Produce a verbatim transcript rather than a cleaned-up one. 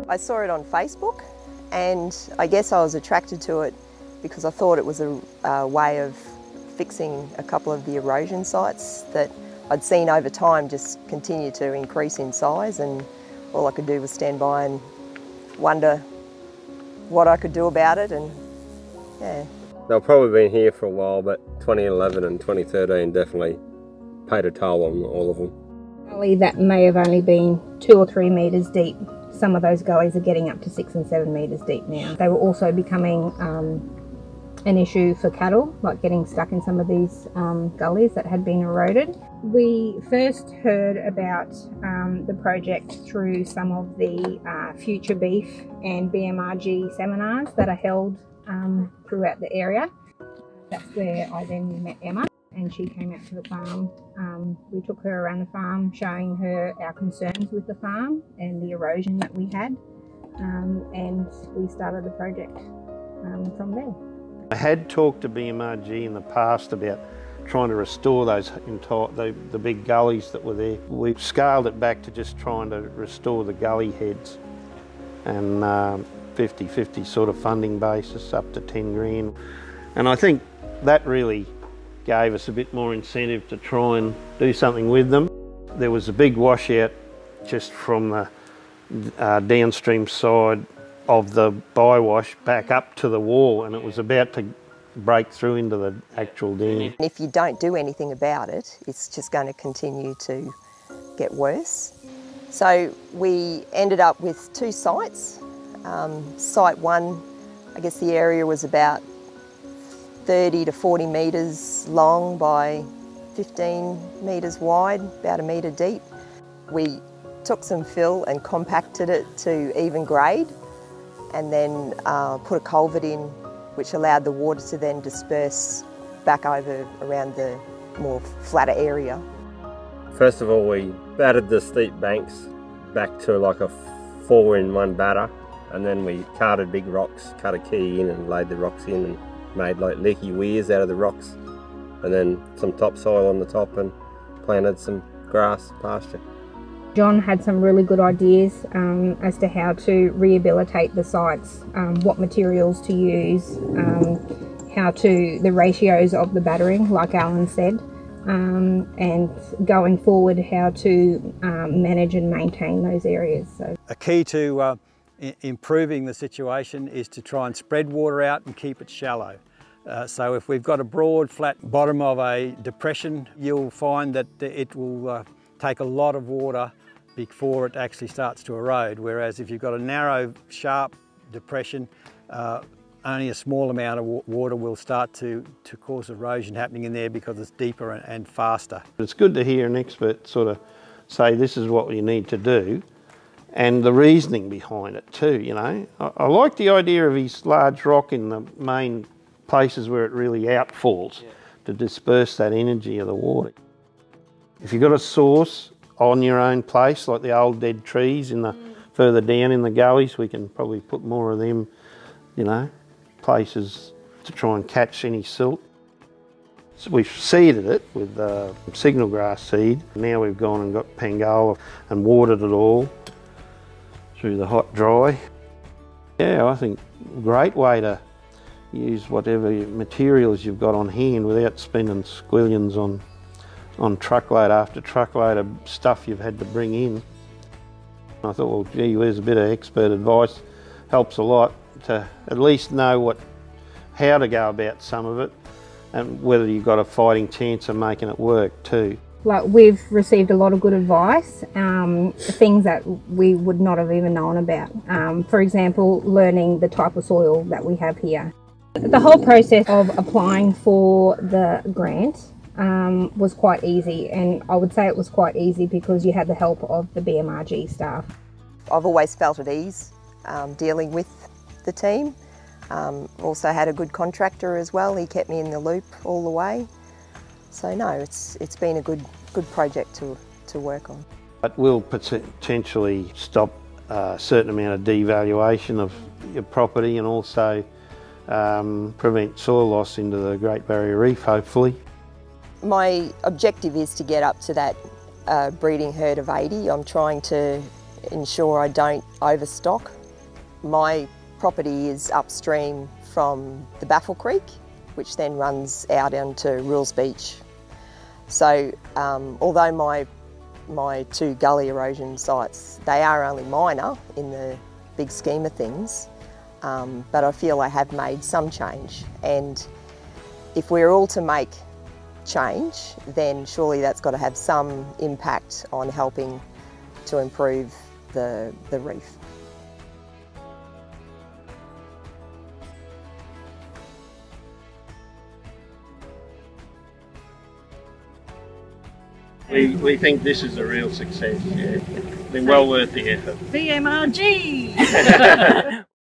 I saw it on Facebook and I guess I was attracted to it because I thought it was a, a way of fixing a couple of the erosion sites that I'd seen over time just continue to increase in size, and all I could do was stand by and wonder what I could do about it. And yeah. They've probably been here for a while, but twenty eleven and twenty thirteen definitely paid a toll on all of them. Gully that may have only been two or three metres deep. Some of those gullies are getting up to six and seven metres deep now. They were also becoming um, an issue for cattle, like getting stuck in some of these um, gullies that had been eroded. We first heard about um, the project through some of the uh, Future Beef and B M R G seminars that are held um, throughout the area. That's where I then met Emma, and she came out to the farm. Um, we took her around the farm, showing her our concerns with the farm and the erosion that we had, um, and we started the project um, from there. I had talked to B M R G in the past about trying to restore those entire, the, the big gullies that were there. We scaled it back to just trying to restore the gully heads, and fifty fifty um, sort of funding basis up to ten grand. And I think that really gave us a bit more incentive to try and do something with them. There was a big washout just from the uh, downstream side of the bywash back up to the wall, and it was about to break through into the actual dam. If you don't do anything about it, it's just going to continue to get worse. So we ended up with two sites. Um, site one, I guess the area was about thirty to forty metres long by fifteen metres wide, about a metre deep. We took some fill and compacted it to even grade, and then uh, put a culvert in which allowed the water to then disperse back over around the more flatter area. First of all, we battered the steep banks back to like a four in one batter, and then we carted big rocks, cut a key in and laid the rocks in and made like leaky weirs out of the rocks, and then some topsoil on the top and planted some grass pasture. John had some really good ideas um, as to how to rehabilitate the sites, um, what materials to use, um, how to, the ratios of the battering, like Alan said, um, and going forward how to um, manage and maintain those areas. So. A key to uh, improving the situation is to try and spread water out and keep it shallow. Uh, so if we've got a broad, flat bottom of a depression, you'll find that it will uh, take a lot of water before it actually starts to erode, whereas if you've got a narrow, sharp depression, uh, only a small amount of water will start to, to cause erosion happening in there because it's deeper and, and faster. It's good to hear an expert sort of say this is what you need to do, and the reasoning behind it too, you know. I, I like the idea of his large rock in the main places where it really outfalls, yeah, to disperse that energy of the water. If you've got a source on your own place, like the old dead trees in the mm. further down in the gullies, we can probably put more of them, you know, places to try and catch any silt. So we've seeded it with uh, signal grass seed. Now we've gone and got Pangola and watered it all through the hot dry. Yeah, I think a great way to use whatever materials you've got on hand without spending squillions on on truckload after truckload of stuff you've had to bring in. I thought, well, gee whiz, a bit of expert advice helps a lot to at least know what, how to go about some of it, and whether you've got a fighting chance of making it work too. Like, we've received a lot of good advice, um, things that we would not have even known about. Um, for example, learning the type of soil that we have here. The whole process of applying for the grant Um, was quite easy, and I would say it was quite easy because you had the help of the B M R G staff. I've always felt at ease um, dealing with the team. Um, also had a good contractor as well. He kept me in the loop all the way. So no, it's it's been a good good project to to work on. It will potentially stop a certain amount of devaluation of your property, and also um, prevent soil loss into the Great Barrier Reef, hopefully. My objective is to get up to that uh, breeding herd of eighty. I'm trying to ensure I don't overstock My property is upstream from the Baffle Creek, which then runs out into Rules Beach. So um, although my, my two gully erosion sites, they are only minor in the big scheme of things, um, but I feel I have made some change. And if we're all to make change, then surely that's got to have some impact on helping to improve the, the reef. We, we think this is a real success, yeah. It's been well worth the effort. V M R G!